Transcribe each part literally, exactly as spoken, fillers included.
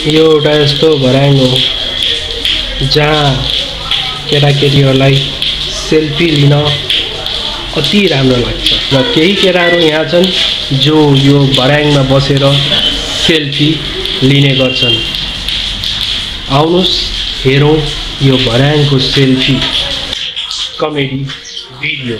यो एउटा यस्तो भर्याङ हो जहाँ केटाकेटीहरूलाई सेल्फी लिन अति राम्रो लाग्छ र केही केटाहरू यहाँ छन् जो यो भर्याङमा बसेर सेल्फी लिने गर्छन्। आउनुहोस् हेरौँ यो भर्याङको सेल्फी कमेडी भिडियो।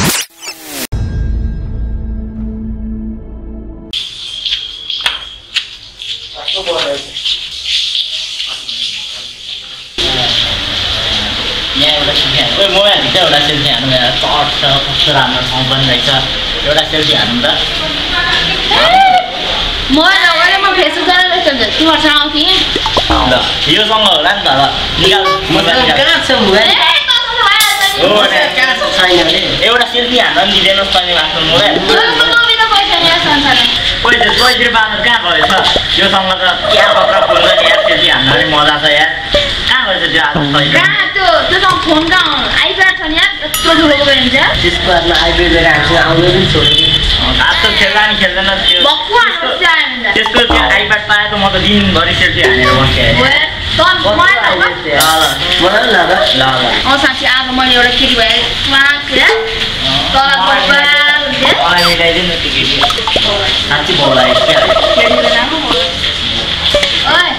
ओए मोबाइल भित्र एउटा सेल्फी हान्नु मेरो चट छ कस्तो राम्रो ठाउँ पनि रहेछ एउटा सेल्फी हान्नु त म नगरे म फेसबुक गरेर रहेछ तिमीहरुसँग आउँथे ल योसँग होला नि त ल निकाल मोबाइल कहाँ छ मोबाइल हो नि कहाँ छ छैन नि एउटा सेल्फी हान्न दिदैनस् त नि आफ्नो मोबाइल म नबी त पैसा नि संसार पैसा पैसा बाँड्नु कहाँ गएछ योसँग त क्या पक्रा फोन गर्ने यार सेल्फी हान्न नि मजा छ यार कहाँ गएछ त्यो आज छैन कहाँ त्यो त्योसँग फोन कहाँ आइप्याड छ नि यार यत्रो ठुलो मोबाइल हुन्छ त्यसको बादमा आइप्याड लिएर आउँछ आउनु पनि छोड्यो आज त खेल्दा नि खेल्दैन त्यो बक्वा आउँछ आयो त्यसको त्यो आइप्याड पाए त म त दिनभरि सेल्फी हानेर बस्थे तन मलाई ल ल मलाई ल ल ल अ साथी आज मैले एउटा केटी भए क्लास रे तल गप्पा हुन्छ मलाई मिलाइदिनु न त्यो केटी साँच्चै बोलाए क्या केटी बेला ओइ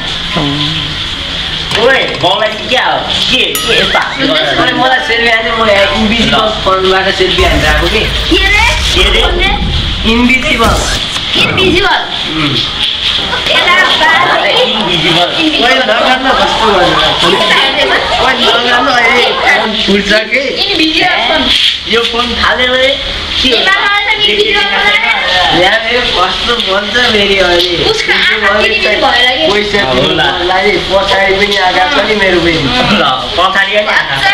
ओए बोलाइ क्या हो के के यस्ता मैले मलाई सेल्फी हाने म इन्भिजिबल फोनबाट सेल्फी हानेर आएको कि के रे के रे इन्भिजिबल इन्भिजिबल एला बा इन्भिजिबल ओइ नगर्न कस्तो गर्नु ओइ नगर्नु अहिले फोन फुट्छ के इन्भिजिबल यो फोन थाल्यो भने के यहाँ मेरो कस्तो भन्छ फेरि अहिले उसको आँखा किन भएर के पैसा तिमीलाई पछाडि पनि आगा पनि मेरो पनि ल पछाडि पनि आगा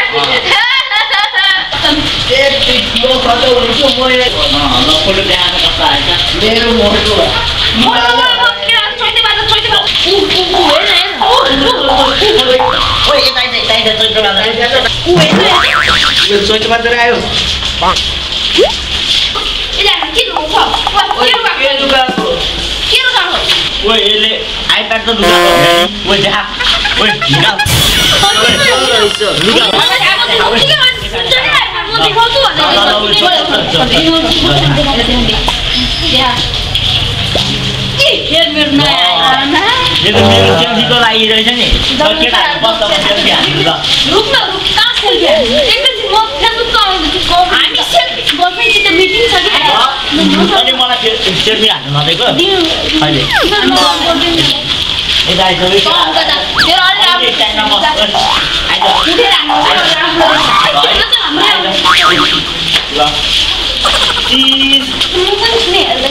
ए त्यो खतरा हुन्छ म ल फोटो देखाएको कस्तो आएछ मेरो मोटो म छोटे बाटो छोटे बाटो उ उ हेर हेर ओए यता यता यता छोटे बाटो उ हेर यो छोटे बाटो आयो के लुगाको के लुगाको ओए यसले आइप्याड त लुगाको हो नि ओए देखा ओए निकाल लुगा यो त मेरो सेल्फीको लागि रहेछ नि केटाहरू बस्दा सेल्फी हान्नु ल रुक न रुक कहाँ सेल्फी हान्नु एकैछिन म फेसबुक आउँछु हामी सेल्फी गर्लफ्रेन्डसित मिटिङ छ कि अनि मलाई सेल्फी हान्नु नदिएको अहिले यता आइज तेरो अलि राम्रो टाइममा बस्छ आइज उठेर हाम्रो ल चिज म पनि सुने हेर्दै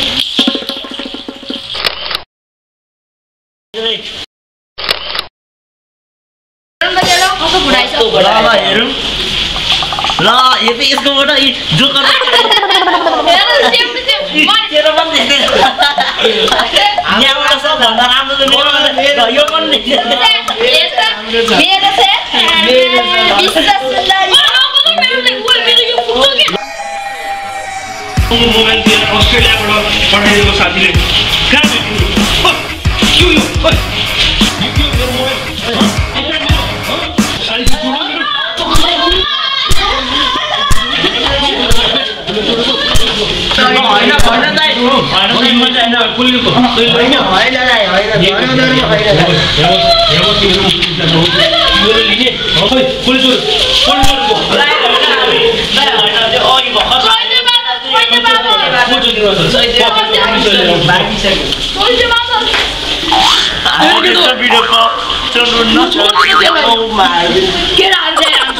ल हेरौँ ल यो त यसकोबाट जोकर यहाँबाट सबभन्दा राम्रो त मेरो यो पनि मोबाइल दिएर अस्ट्रेलियाबाट पठाइदिएको साथीले कहाँ भेट्नु यो Get out there!